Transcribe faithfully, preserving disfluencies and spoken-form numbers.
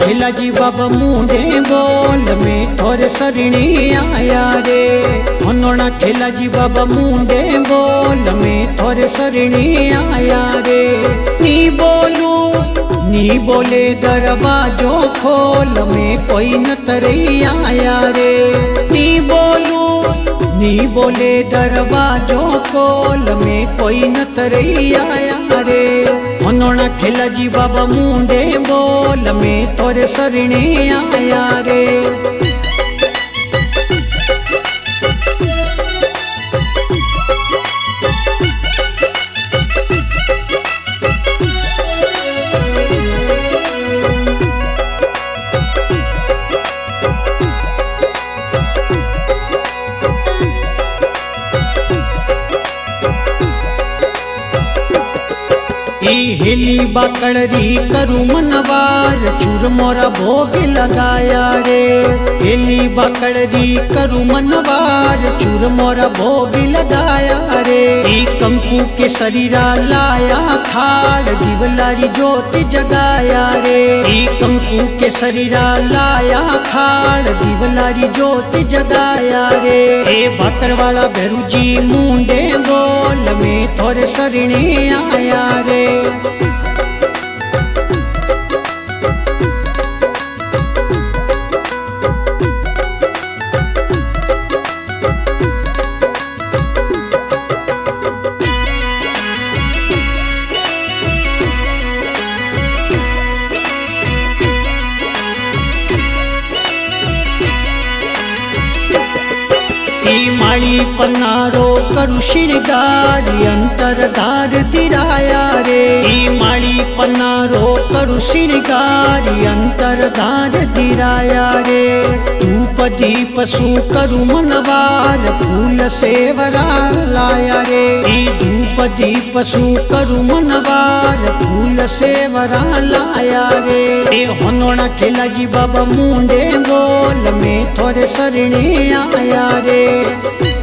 खिला जी बाबा मुंडे बोल में थोड़े सरणी आया रे। होनोना खिला जी बाबा मुंडे बोल में थोड़े सरणी आया रे। नी बोलू नी बोले दरवाजो खोल में कोई न तरई आया रे। नी बोलू नी बोले दरवाजो खोल में कोई न तरई आया रे। होनोना खिला जी बाबा मुंडे बोल में थोड़े सरणी आया रे। हेली बाकड़ी करू मनवार चूर मोरा भोग लगाया रे। हेली बाकड़ी करू मनवार चूर मोरा भोग लगाया रे। ई कंकु के शरीरा लाया खाड़ दिवलारी ज्योति जगाया रे। ई कंकु के शरीरा लाया खाड़ दिवलारी ज्योति जगाया रे। ए भातरवाला भैरू जी मुंडे बोल में थोड़े सरणी आया रे। माड़ी पन्नारो करु श्रृंगार अंतरधार दिराया रे। ई माड़ी पन्नारो करु श्रृंगार अंतरधार दिराया रे। धूप दीप सु करु मनवार फूल सेवरा लाया रे। ई धूप दीप सु करु मनवार फूल सेवरा लाया रे। ए होनोना खिला जी बाबा मुंडे बोल में थोड़े सरणी आया रे।